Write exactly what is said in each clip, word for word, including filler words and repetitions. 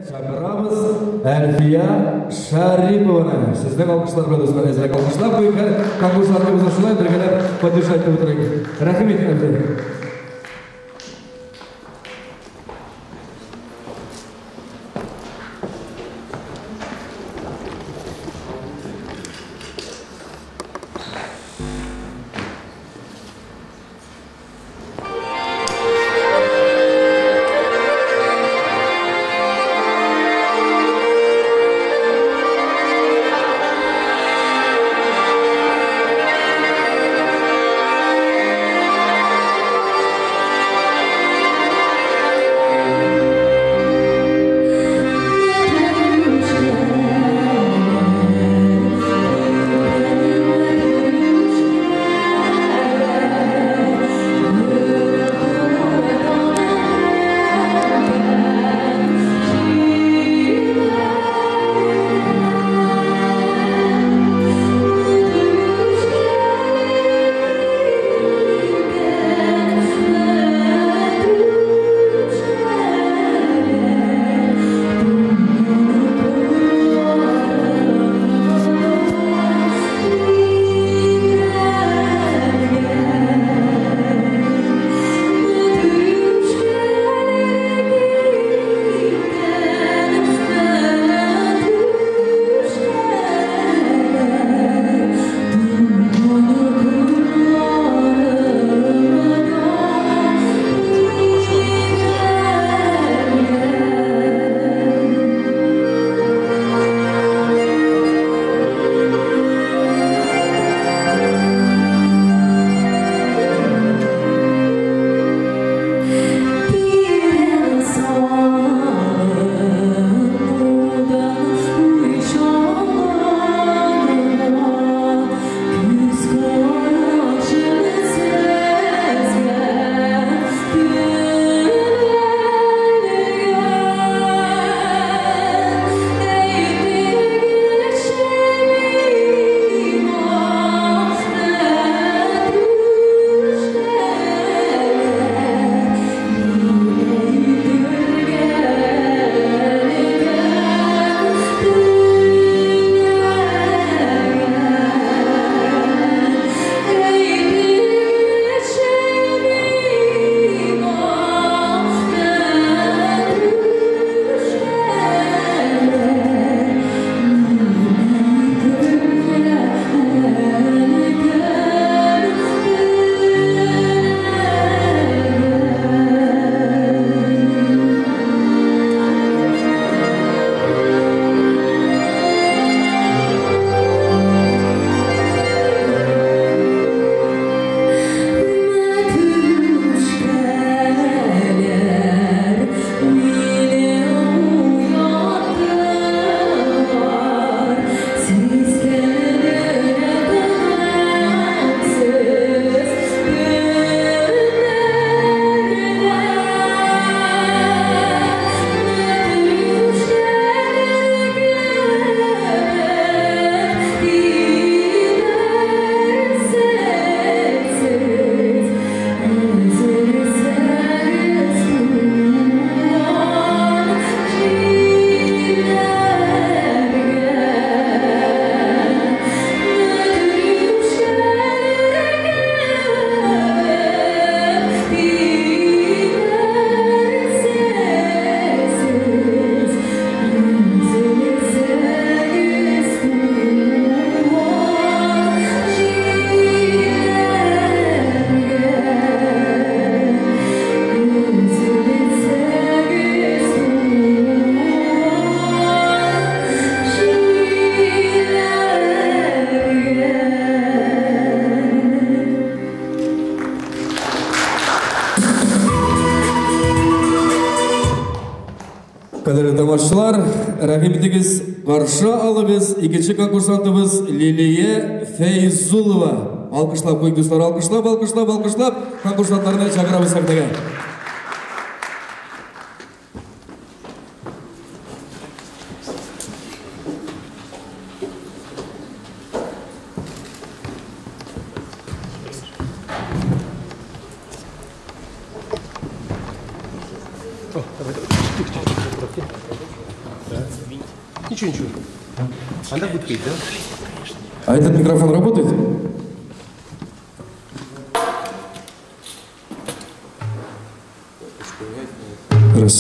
Çakıramız Elfiya Şaripovna. Sizden alkışlar bilen ezrek alkışlar. Bu konkurslarımızda şulay birgeler поддержать o'tiraylik. Rahmet Elfiya. Kadir tamamçılar, rahmetiniz karşı alığız. İkinci konkursantımız Liliye Feyzulova. Alkışlap koyun dostlar, alkışlap, alkışlap, alkışlap. Konkursantlarına çağırıyoruz sahneye. Oh, Ничего, ничего. Она будет петь, да? А этот микрофон работает? Раз.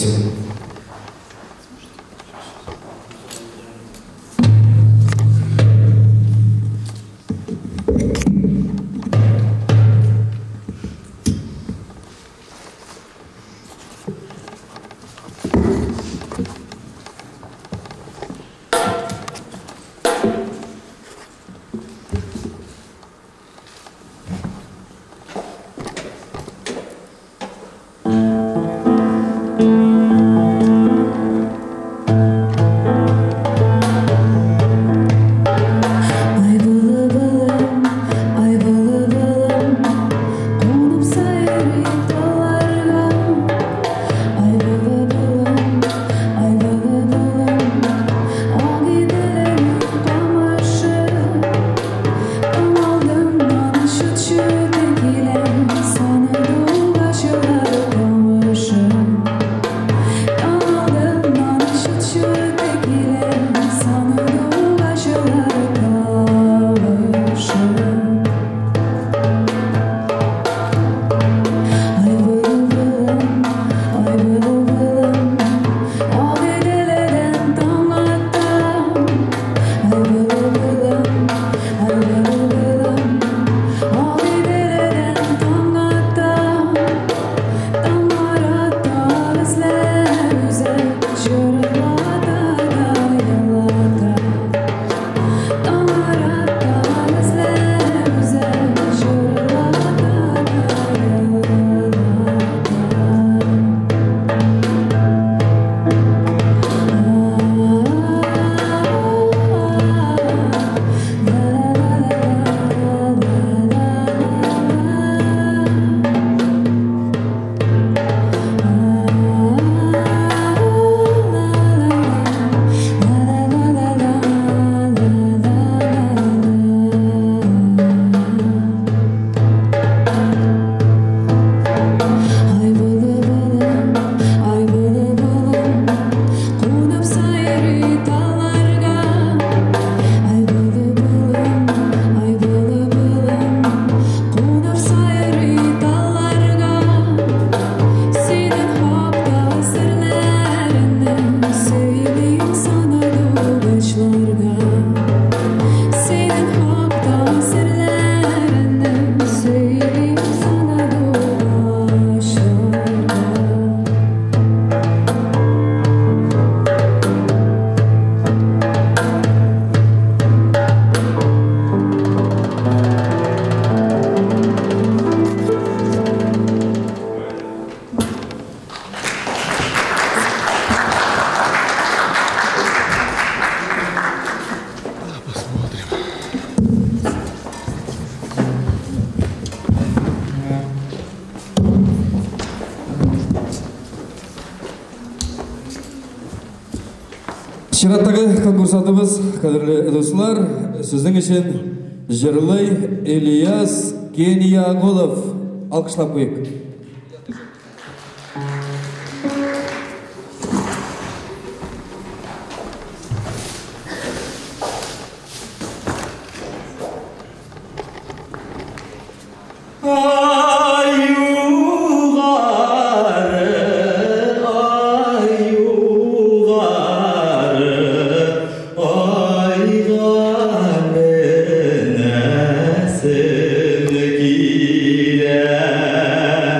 Шираттағы конкурсантымыз, қадірлі достар, сіздің үшін жырлай Ильяс Кенияғолов алқышлап қойық. Yeah.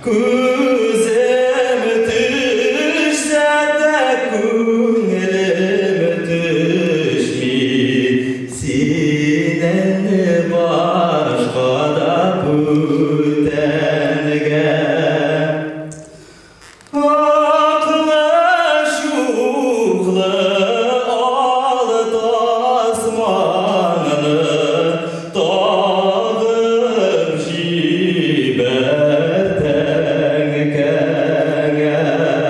Көзім түшсе де көңілім түшмей, сенен башқа да бөтенге. Ақлы шуқлы алып асманны тағып жібердің кәңе.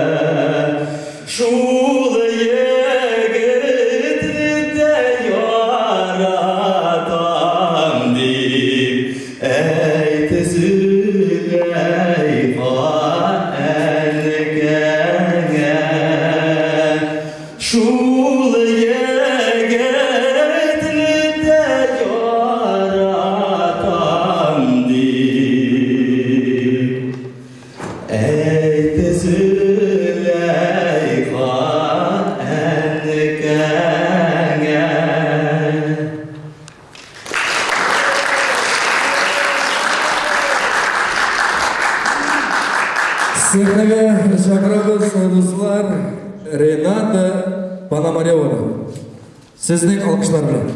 Шул егітті де яратам деп әйті Зüleyха әнкәңе. Шул егітті де яратам деп әйті Зüleyха әнкәңе. Сәхнәгә шақырамыз достар Рената Пономареваны. Сезнең алкышлар белән.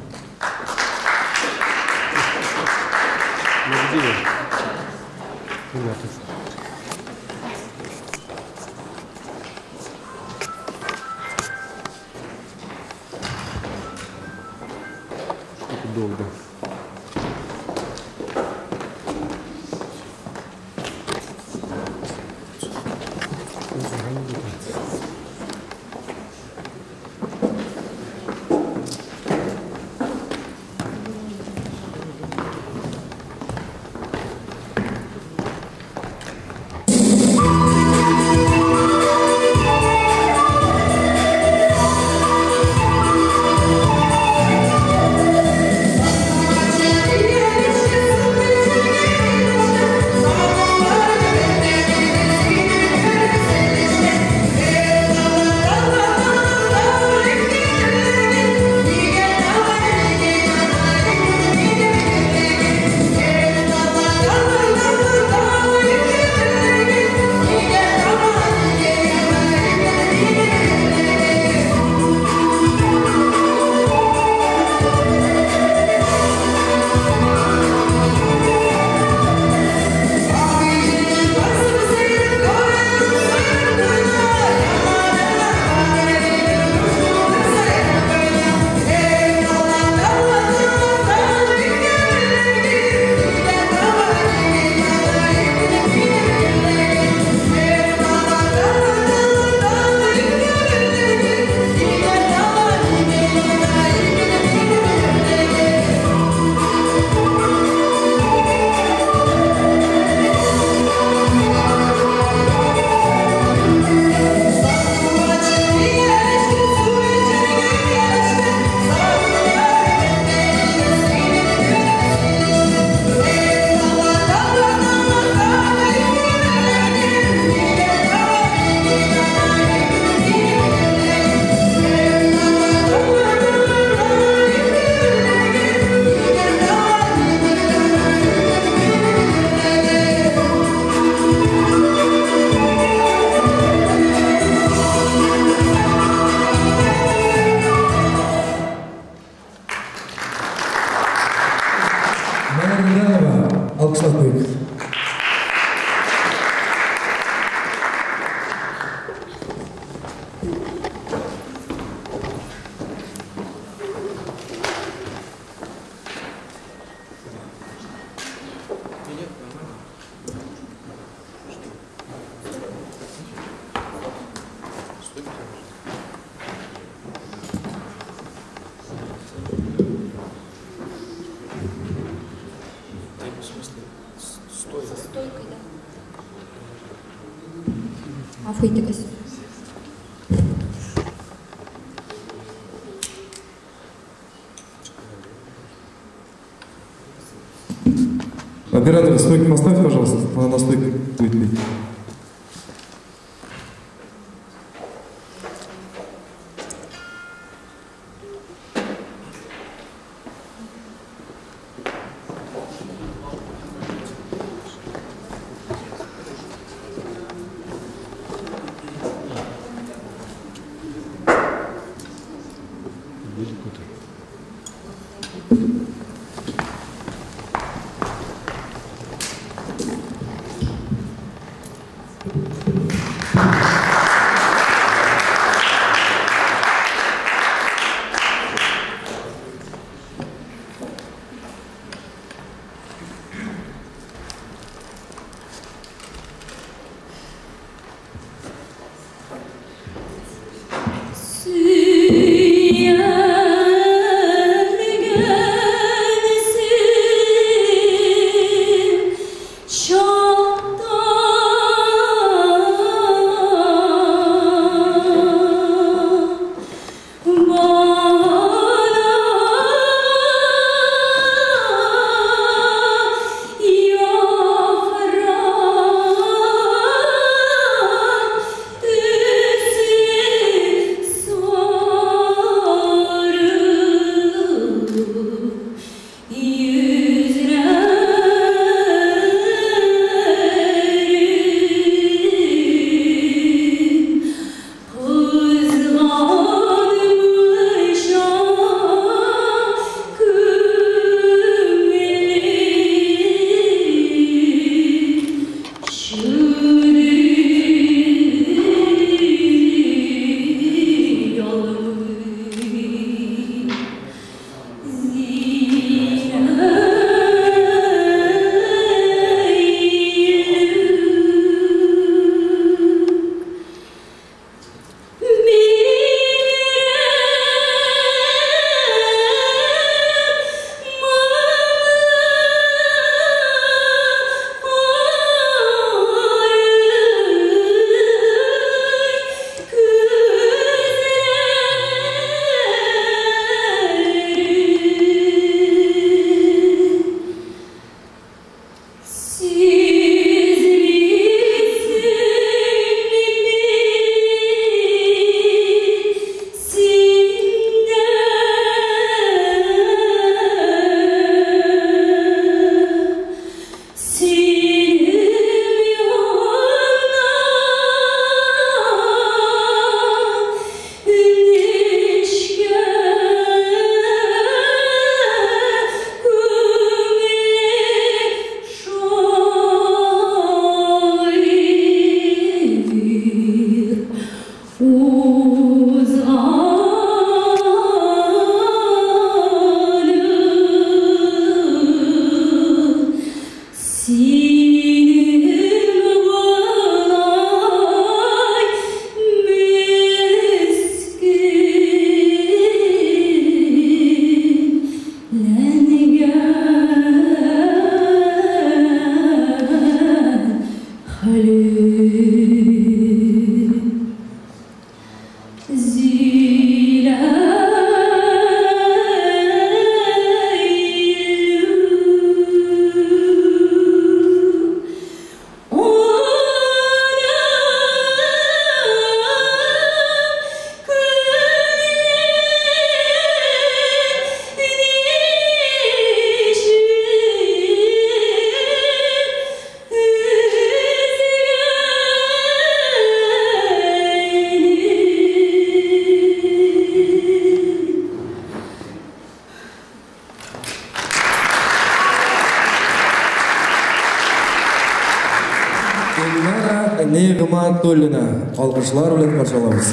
Долго. Алкышлап қойыңыз. Стойкой, да. Афу итегез. Оператор, стойку поставь, пожалуйста. Она на стойке будет бить. Нигматуллина. Алкышлар белән каршылабыз.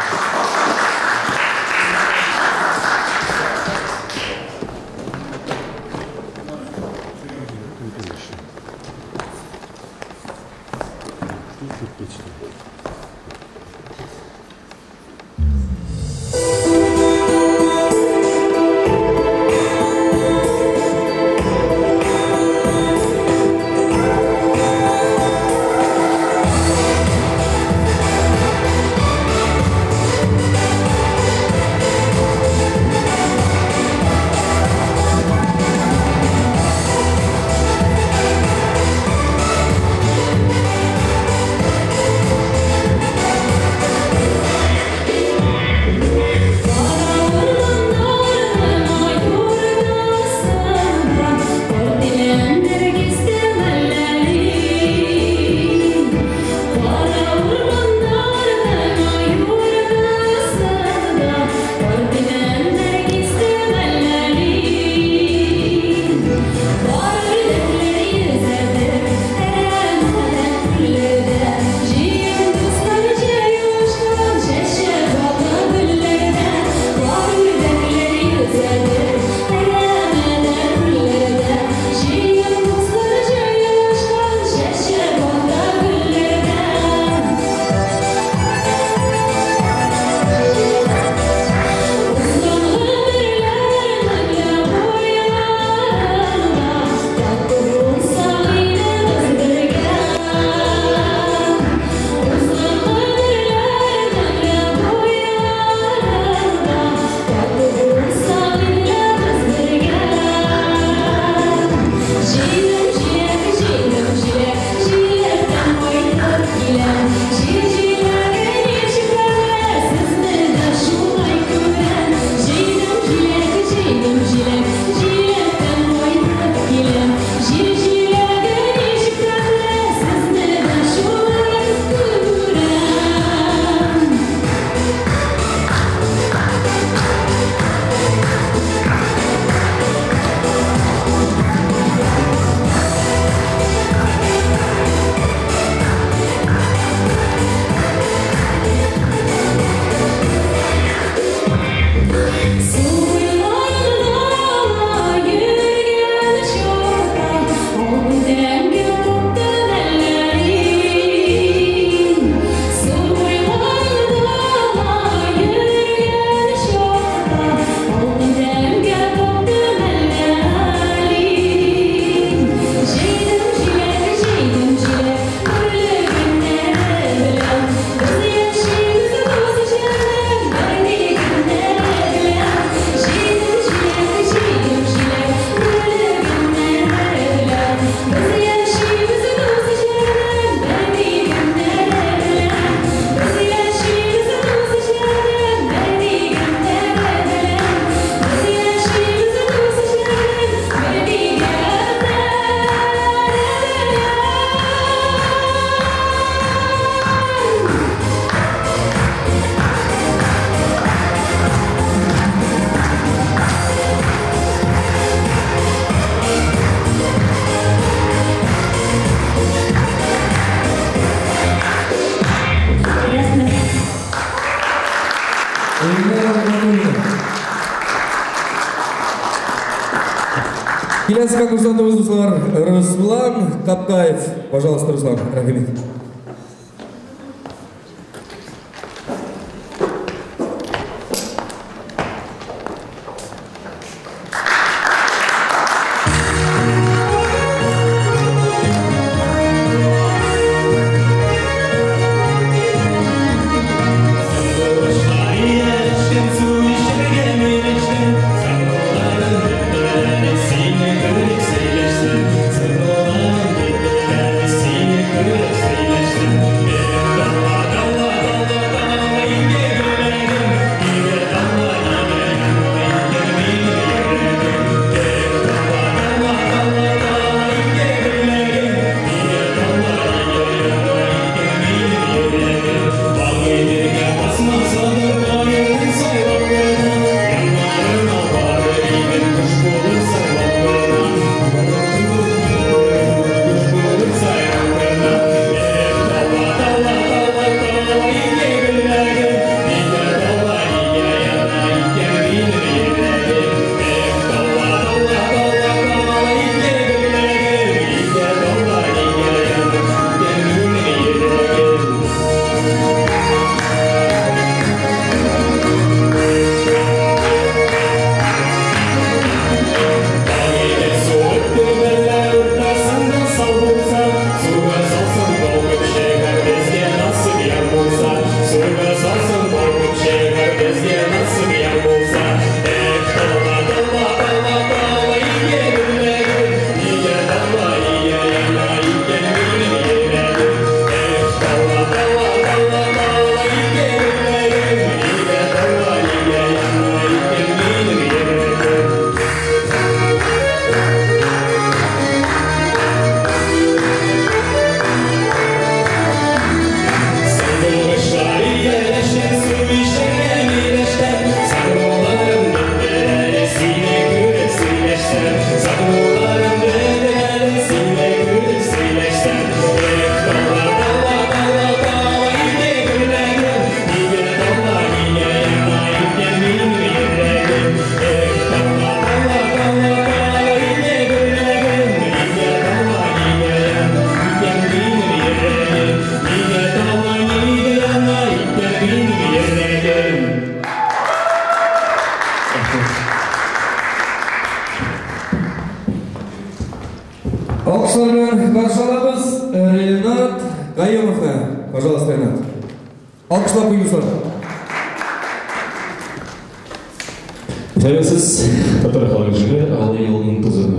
Келесі конкурсантымыз Руслан Капкаев. Пожалуйста, Руслан, рахмет. Каемовна, пожалуйста, Ренат. Алкышлап қойыңыздар. Тәуелсіз татар халық жыры алы елінің тұзығы.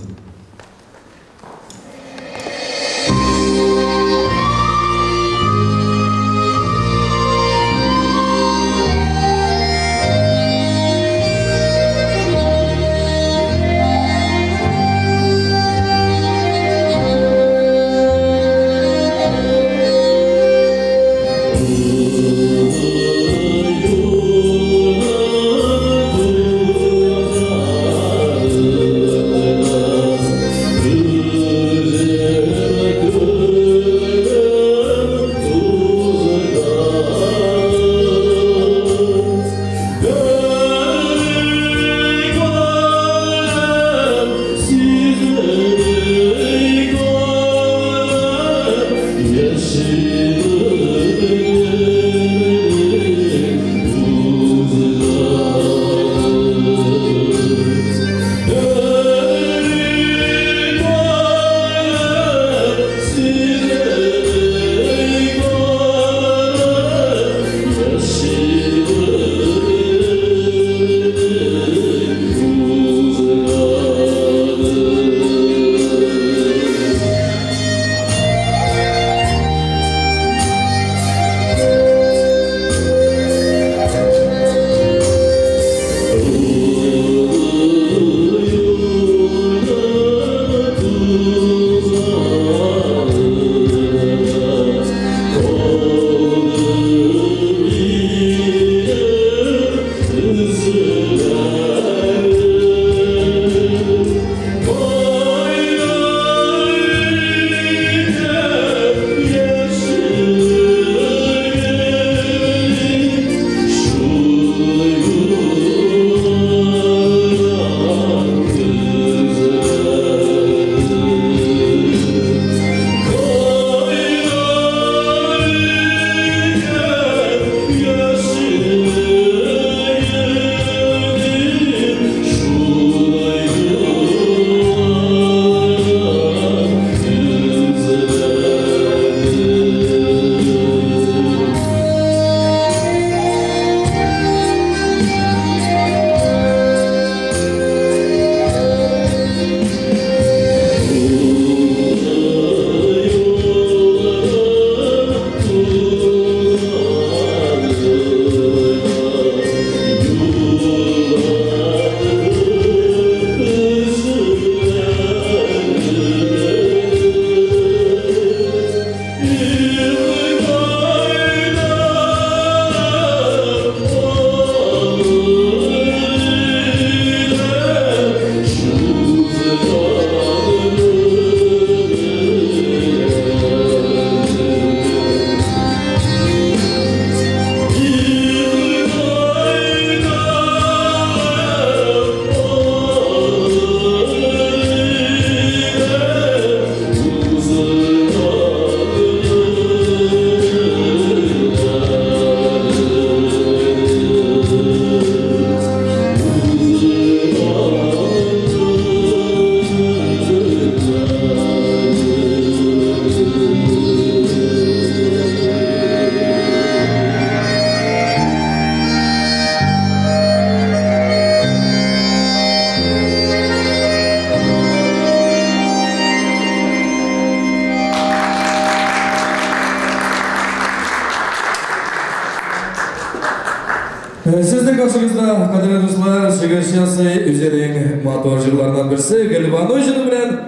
Сіздің қасыңызда, қадірлі достар, шегіршиясы өзенің матуар жырларынан бірсі, Гүлбану жыры білән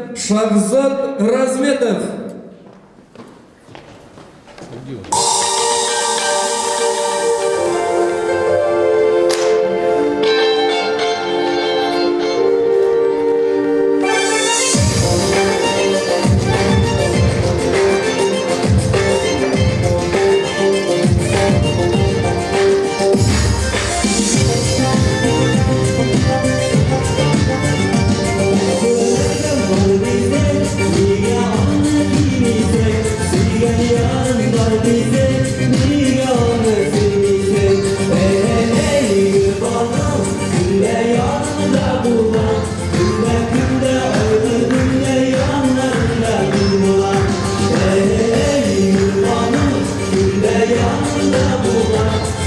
Шахзат Разметов. Hey,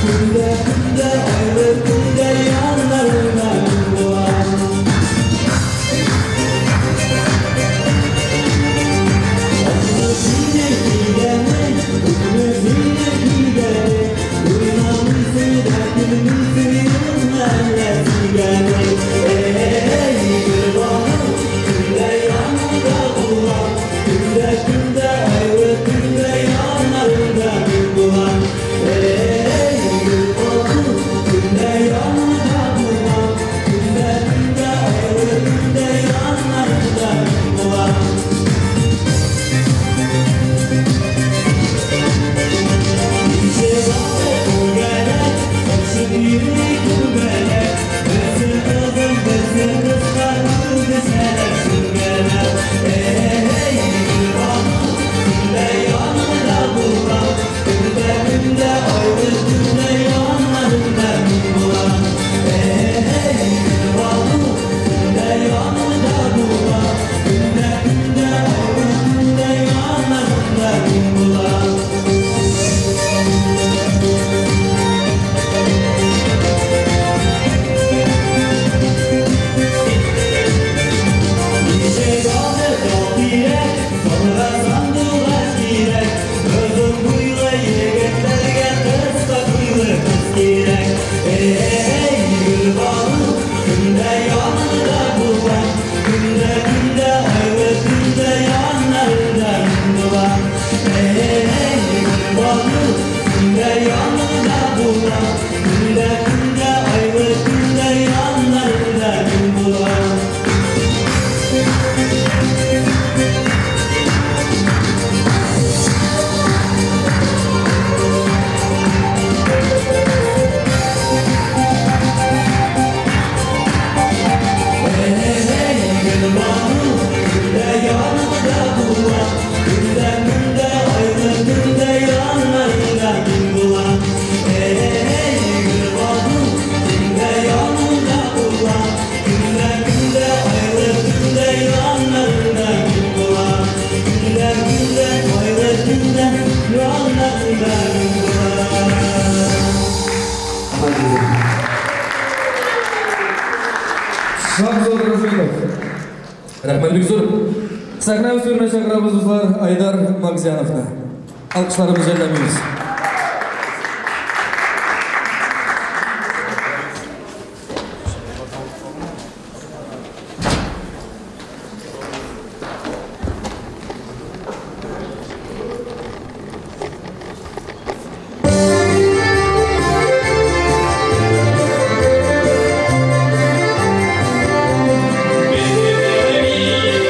Rahmetlik zor. Sahne üstüne çakırabız dostlar Aydar Magziyanov'da. Alkışlarımızı ellemeyiz.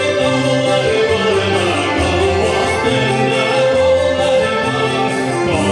Oh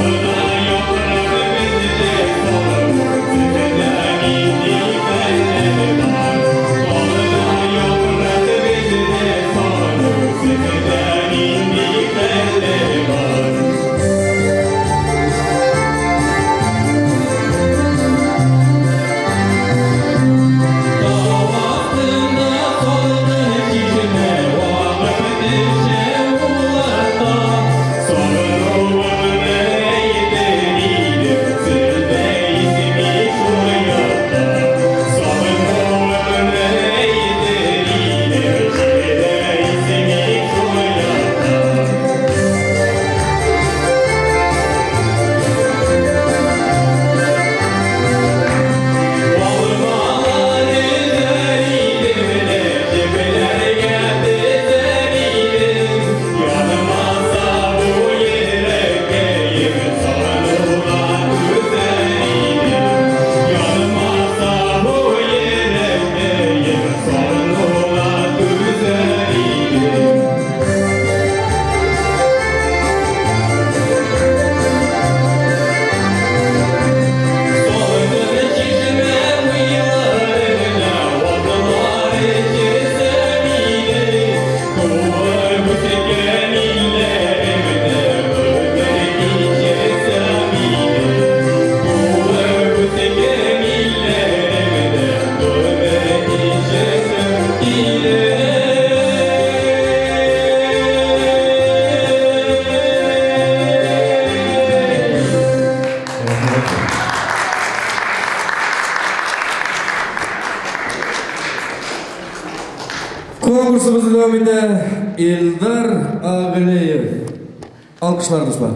devamında Eldar Ağabeyev. Alkışlar dostlar.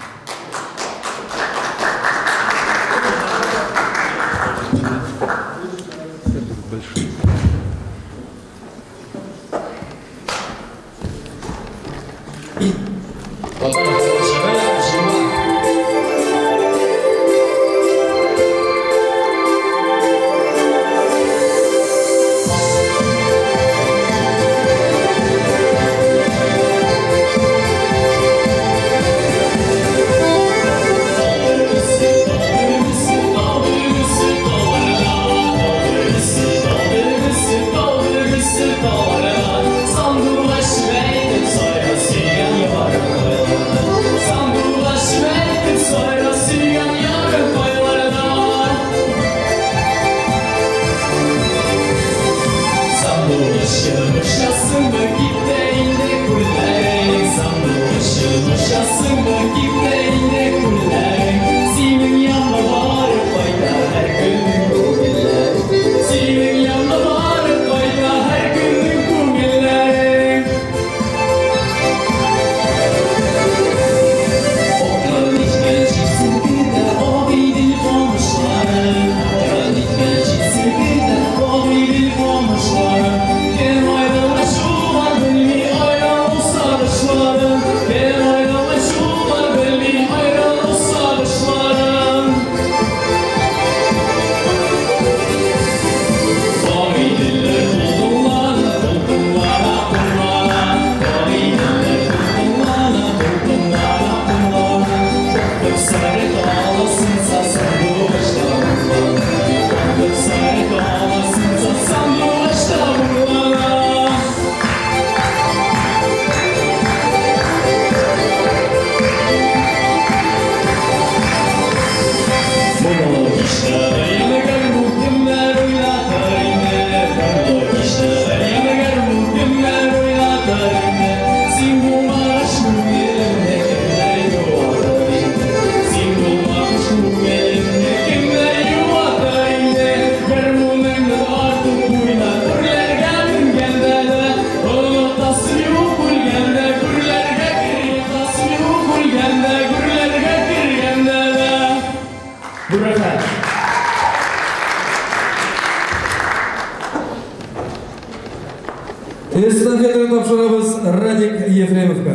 Estafetani topshiramiz Radik Yefremovga.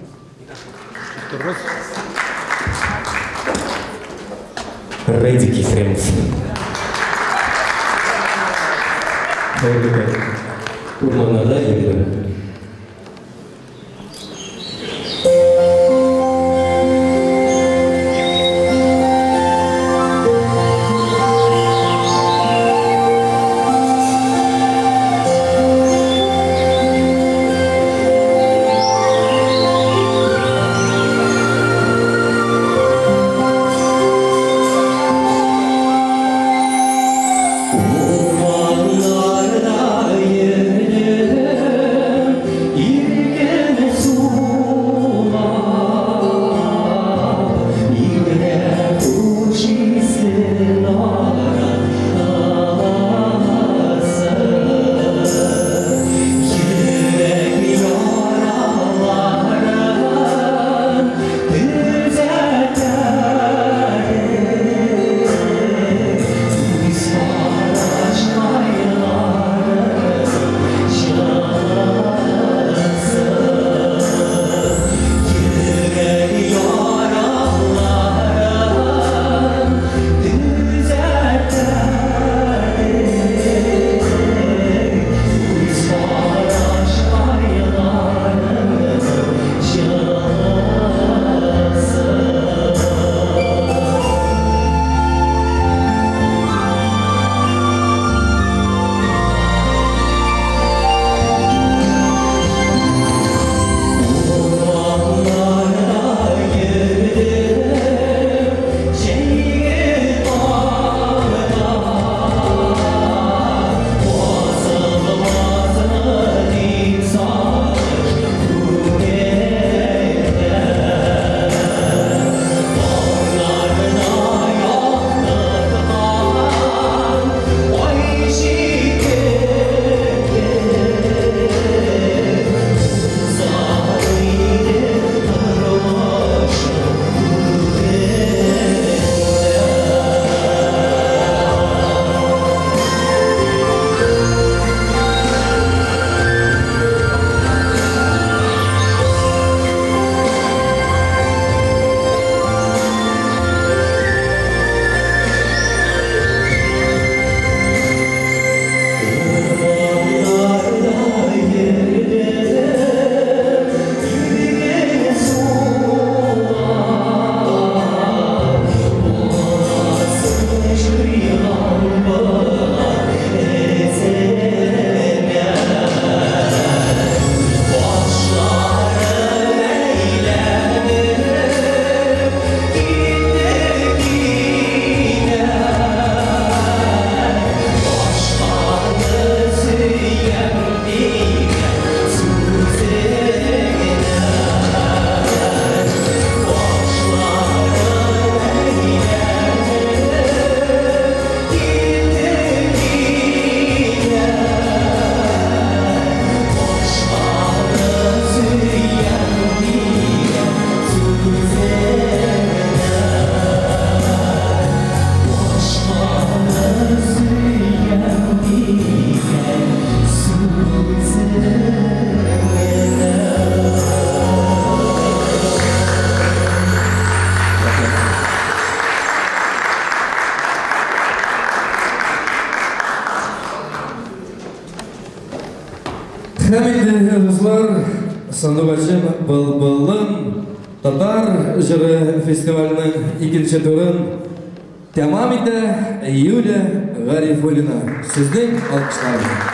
Radik Yefremov. Urmanlarda yerler. Ormanlarda yürü Хәмитле дуслар, Сандугачым Былбылын Татар жыры фестивалінің икенче турын тәмам итә Юлия Гарифуллина. Сезнең алкышларыгыз.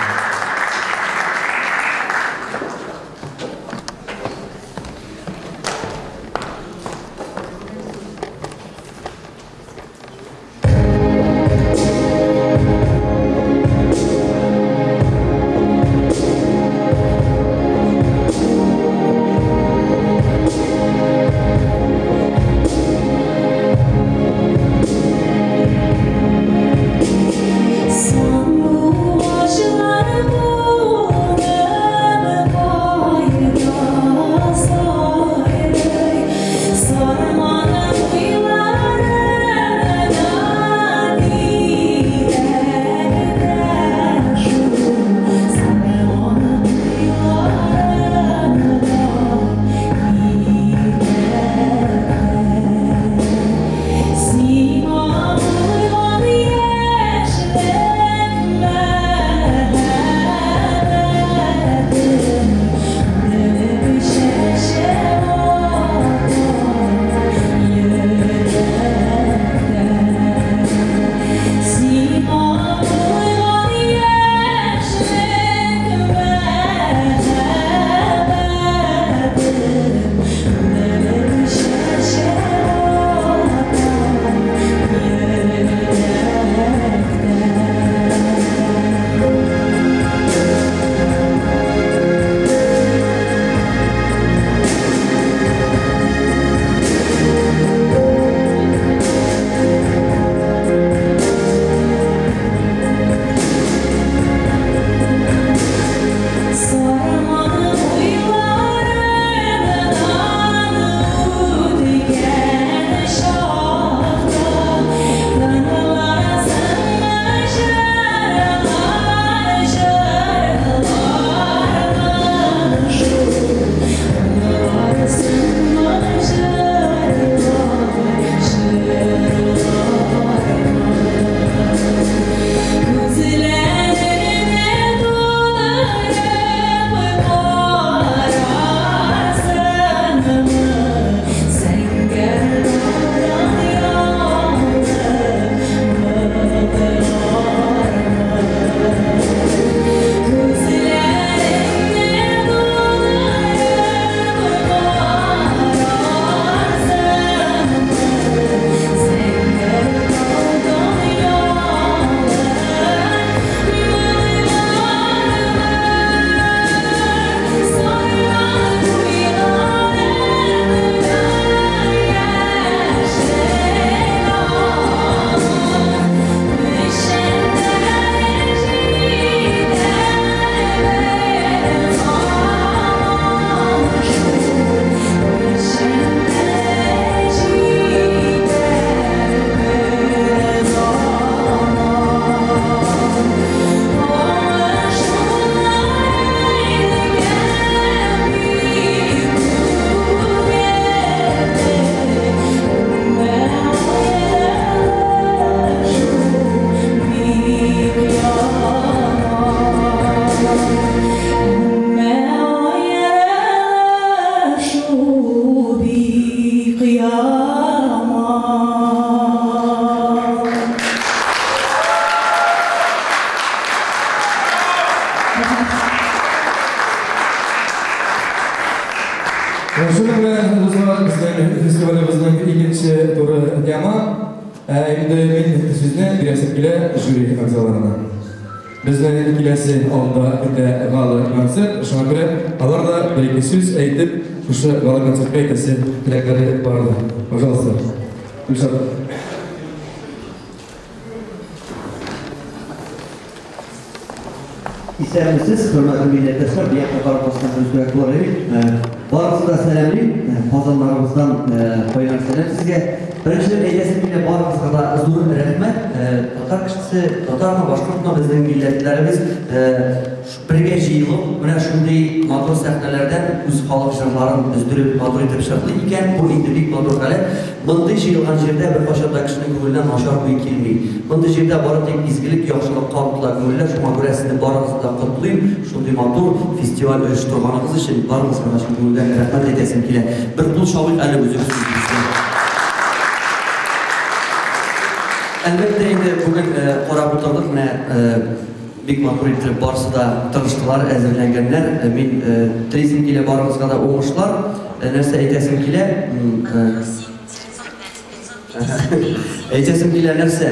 Шуның белән дуслар, безнең фестивалебезнең икенче туры тәмам. Инде мин сезне бирәсем килә жюри әгъзаларына. Безнең киләсе алда көтә гала концерт, шуңа күрә алар да бер-ике сүз әйтеп, шушы гала концертка әйтәсе теләкләре барды. Пожалуйста. Гөлшат. İster misiniz? Hürmetli milletvekiler, bir yakın karpasından özgürlük olarak Barımızda selamlayayım. Pazarlarımızdan koyulan selam sizge. Birinci eylesi bile barımızda da zor rahmet. Tatar kişisi, Tatar'ın başkanına bizim milletlerimiz birge jiyılıp, buna şunday motor sahnelerden üz halk jırların üzdürüp motor etip şartlı iken bu indilik motor kale bunday jiyılgan jerde bir başarda kişinin gönülden aşağı boyu kelmeyi. Bunday jerde barı tek izgilik, yaxşılık, tanıtla gönüller şuna göre sizni barımızda kutlayayım. Şunday motor festival uyuşturmanınız için barımızda şimdi gönülden rahmet edesim kile. Bir pul şavik ali özümüzsüz bizden. Elbette indi bugün qarab o'tirdik, mana Big Motor ettirib borsida tirishdilar, azirlanganlar. Men turizm kile borimizga da o'ngishlar. Narsa aytasim kile. Aytasim kile narsa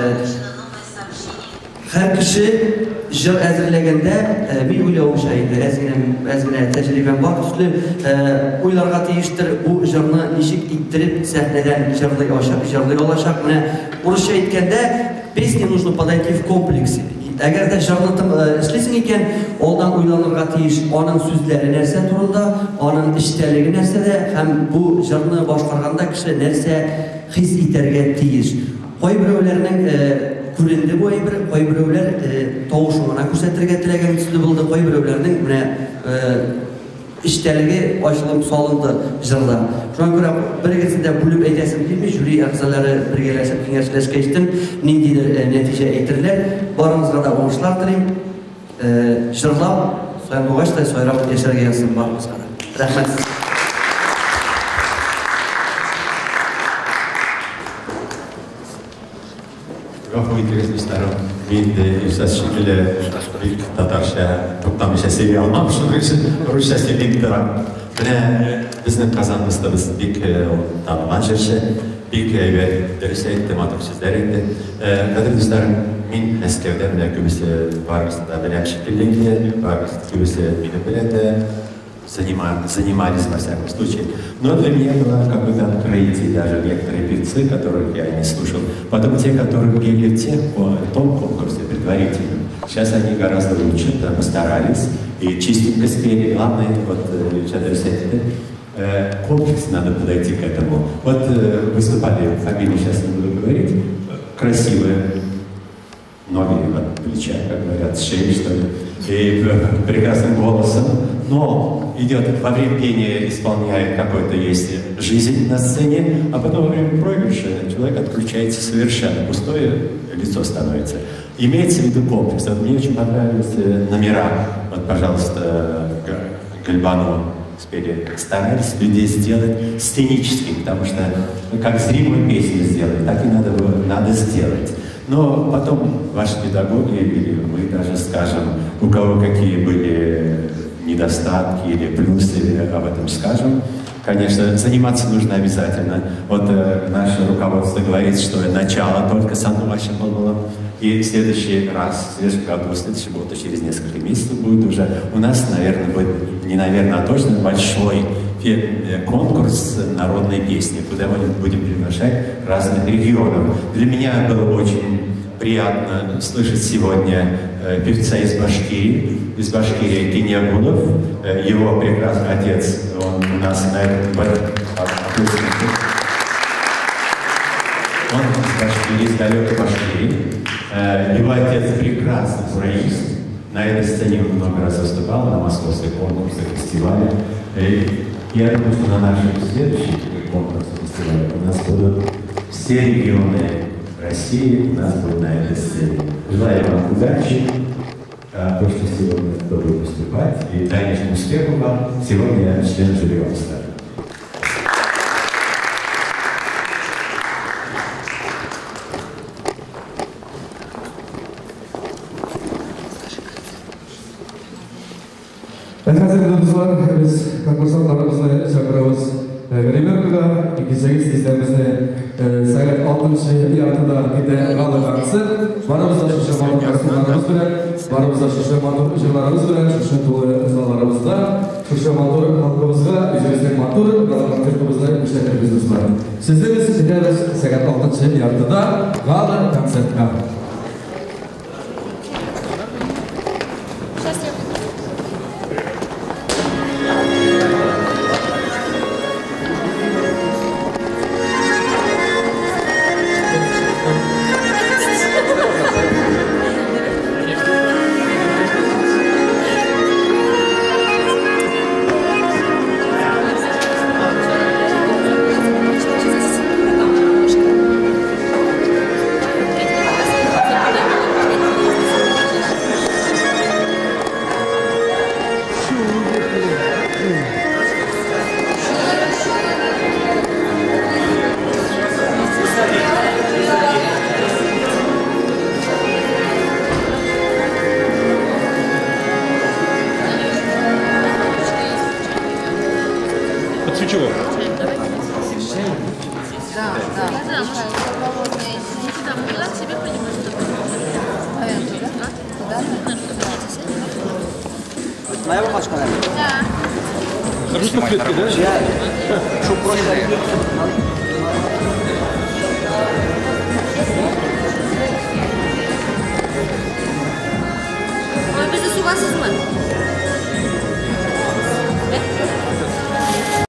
har kishi jir azirlaganda men o'ylayapman, ozgina ozgina tajribam bor, tusli o'ylarga tegishtir bu jirni nishik ittirib sahnadan jirlay oshib, jirlay olashaq. Mana Urushcha aytganda pesni нужно подойти в комплексе. Agarda jirni ishlasang ekan, oldin o'ylanirga tegish, oning so'zlari narsa turida, oning ishtaligi narsada, ham bu jirni boshqarganda kishi narsa his etarga tegish. Qo'y birovlarning Kurende bu bir qo'y birovlar tovushini ko'rsatirga tilagan tusli bo'ldi. Qo'y birovlarning mana ishtaligi ochilib solindi jirda. Shunga ko'ra birgasida bo'lib aytasim kelmay, juri a'zolari birgalashib kengashlashgan nindidir natija aytirlar. Borimizga da o'ngishlar tiling. Jirlab, so'ymoqashda so'yrab yasharga yazsin borimizga. Rahmat. Çok интересный старый вид из şekilde bir Tatarca toplamışa seviye almamışım. Rusça sevdiğim taraf. Bine bizim kazanımızda biz bir tanıman жерше, bir ve derse ettim atıp sizlerinde. Kadirlislerim min Meskev'de bile kübüsü vargısında bilen şekilde vargısında kübüsü bile bile de занимались во всяком случае. Но для меня было какое-то открытие, даже некоторые певцы, которых я не слушал. Потом те, которые пели в тех, по том конкурсе предварительном. Сейчас они гораздо лучше, да, постарались и чистенько спели. Главное, вот, комплексно надо подойти к этому. Вот выступали, фамилию сейчас не буду говорить, красивые, ноги от плеча, как говорят, с шеи, что ли, и прекрасным голосом, но идет во время пения, исполняет какой-то есть жизнь на сцене, а потом во время проигрыша человек отключается совершенно, пустое лицо становится. Имеется в виду комплекс. Вот мне очень понравились номера. Вот, пожалуйста, Гальбану спели. Старались людей сделать сценическим, потому что как зримую песню сделать, так и надо, надо сделать. Но потом ваши педагоги, или мы даже скажем, у кого какие были недостатки или плюсы, об этом скажем. Конечно, заниматься нужно обязательно. Вот э, наше руководство говорит, что начало только Санувача было. И в следующий раз, в следующем году, в следующем году, через несколько месяцев будет уже у нас, наверное, будет, не наверное, а точно большой конкурс народной песни, куда мы будем приглашать разных регионов. Для меня было очень приятно слышать сегодня э, певца из Башкирии, из Башкирии Киньягулов, э, его прекрасный отец, он у нас на этом он из Башкирии, из далекой Башкирии. Э, его отец прекрасный фураист, на этой сцене он много раз выступал, на московских конкурсах, фестивалях. Э, я думаю, что на наших следующих конкурсах, фестивалях у нас будут все регионы России, у нас будет на этой сцене. Желаю вам удачи, то, что сегодня кто будет выступать, и дальнейшему успеху вам. Сегодня я член жюри вам ставлю. Hozirgi do'stlar, biz konkursantlarimizni chaqiramiz. Remyonkaga ikkinchi izlarimizni sagat oltinchi yartida bitta g'alabasi. Barimizda shu motor bilan, barimizda shu motor ijrolarimiz bilan, shu to'g'ri izlarimizda, shu motor xalqimizga, o'zimizning motor konsertimizni ishlatamiz do'stlar. Sizlar biz sagat oltinchi yartida g'alaba konsertga. Ключевой. Да, да. Моя бабушка, наверное. Хорошо, что клетки, да? Я, чтобы просто...